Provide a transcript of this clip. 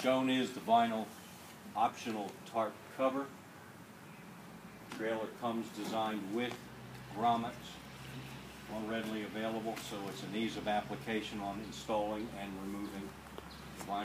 Shown is the vinyl optional tarp cover. Trailer comes designed with grommets, more readily available, so it's an ease of application on installing and removing